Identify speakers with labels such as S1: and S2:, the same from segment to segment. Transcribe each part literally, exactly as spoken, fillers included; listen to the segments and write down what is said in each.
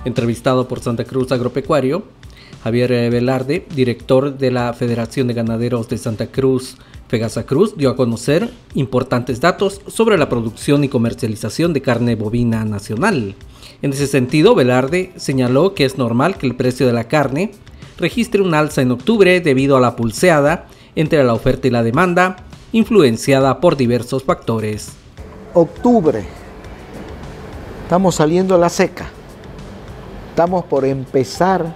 S1: Entrevistado por Santa Cruz Agropecuario, Javier Velarde, director de la Federación de Ganaderos de Santa Cruz, Fegasacruz, dio a conocer importantes datos sobre la producción y comercialización de carne bovina nacional. En ese sentido, Velarde señaló que es normal que el precio de la carne registre un alza en octubre debido a la pulseada entre la oferta y la demanda, influenciada por diversos factores.
S2: Octubre, estamos saliendo a la seca, estamos por empezar,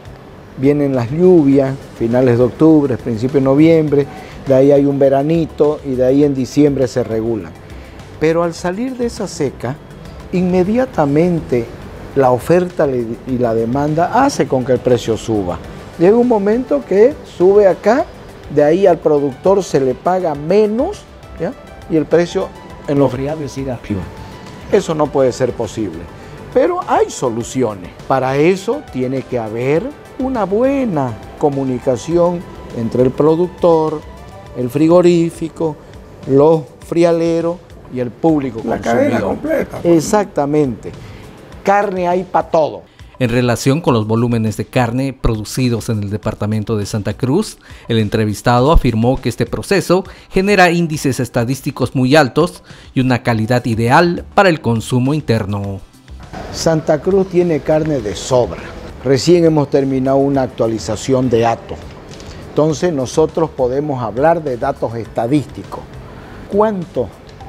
S2: vienen las lluvias, finales de octubre, principio de noviembre, de ahí hay un veranito y de ahí en diciembre se regulan. Pero al salir de esa seca, inmediatamente la oferta y la demanda hace con que el precio suba. Llega un momento que sube acá, de ahí al productor se le paga menos, ¿ya? Y el precio en los friados sigue arriba. Eso no puede ser posible. Pero hay soluciones. Para eso tiene que haber una buena comunicación entre el productor, el frigorífico, los frialeros y el público
S3: la
S2: consumidor.
S3: Cadena completa.
S2: Exactamente. Carne hay para todo.
S1: En relación con los volúmenes de carne producidos en el departamento de Santa Cruz, el entrevistado afirmó que este proceso genera índices estadísticos muy altos y una calidad ideal para el consumo interno.
S2: Santa Cruz tiene carne de sobra. Recién hemos terminado una actualización de datos. Entonces nosotros podemos hablar de datos estadísticos. ¿Cuántas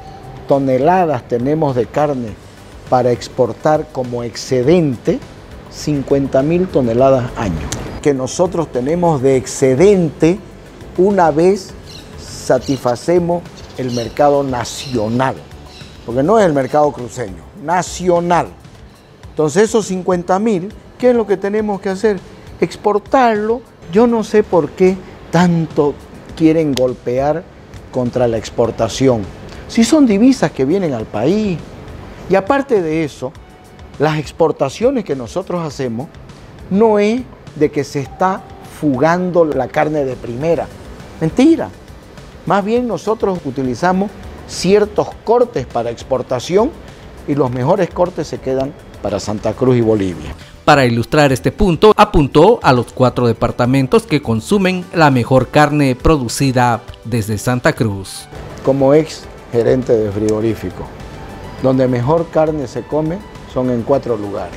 S2: toneladas tenemos de carne para exportar como excedente? cincuenta mil toneladas año. Que nosotros tenemos de excedente una vez satisfacemos el mercado nacional. Porque no es el mercado cruceño, nacional. Entonces esos cincuenta mil, ¿qué es lo que tenemos que hacer? Exportarlo. Yo no sé por qué tanto quieren golpear contra la exportación. Si son divisas que vienen al país. Y aparte de eso, las exportaciones que nosotros hacemos no es de que se está fugando la carne de primera. Mentira. Más bien nosotros utilizamos ciertos cortes para exportación y los mejores cortes se quedan para Santa Cruz y Bolivia.
S1: Para ilustrar este punto, apuntó a los cuatro departamentos que consumen la mejor carne producida desde Santa Cruz.
S2: Como ex gerente de frigorífico, donde mejor carne se come son en cuatro lugares: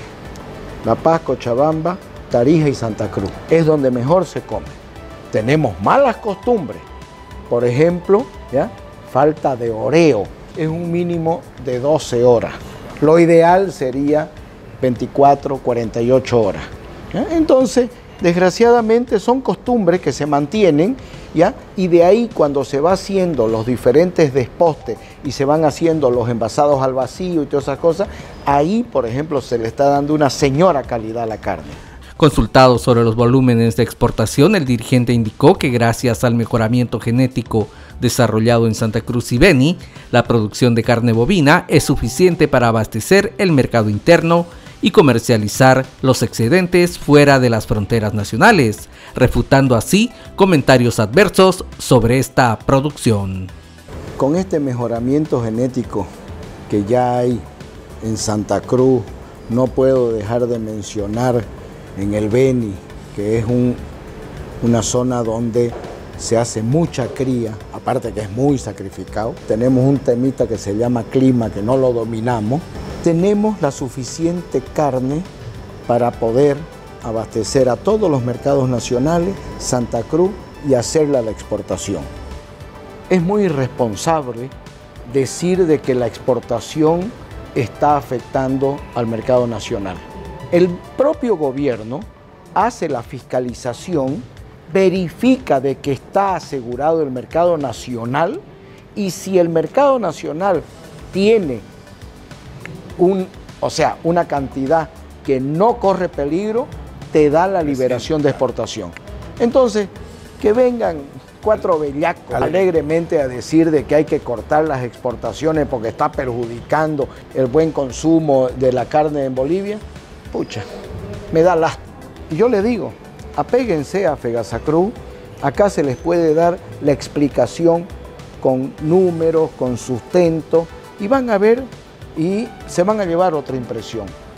S2: La Paz, Cochabamba, Tarija y Santa Cruz. Es donde mejor se come. Tenemos malas costumbres. Por ejemplo, ¿ya? falta de oreo. Es un mínimo de doce horas. Lo ideal sería veinticuatro, cuarenta y ocho horas. ¿Ya? Entonces, desgraciadamente son costumbres que se mantienen, ¿ya? Y de ahí cuando se va haciendo los diferentes despostes y se van haciendo los envasados al vacío y todas esas cosas, ahí, por ejemplo, se le está dando una señora calidad a la carne.
S1: Consultado sobre los volúmenes de exportación, el dirigente indicó que gracias al mejoramiento genético desarrollado en Santa Cruz y Beni, la producción de carne bovina es suficiente para abastecer el mercado interno y comercializar los excedentes fuera de las fronteras nacionales, refutando así comentarios adversos sobre esta producción.
S2: Con este mejoramiento genético que ya hay en Santa Cruz, no puedo dejar de mencionar en el Beni, que es un, una zona donde se hace mucha cría, aparte que es muy sacrificado. Tenemos un temita que se llama clima, que no lo dominamos. Tenemos la suficiente carne para poder abastecer a todos los mercados nacionales, Santa Cruz, y hacerla a la exportación. Es muy irresponsable decir de que la exportación está afectando al mercado nacional. El propio gobierno hace la fiscalización, verifica de que está asegurado el mercado nacional, y si el mercado nacional tiene un, o sea, una cantidad que no corre peligro, te da la liberación de exportación. Entonces, que vengan cuatro bellacos alegremente a decir de que hay que cortar las exportaciones porque está perjudicando el buen consumo de la carne en Bolivia, pucha, me da lástima. Y yo le digo, apéguense a Fegasacruz, acá se les puede dar la explicación con números, con sustento, y van a ver y se van a llevar otra impresión.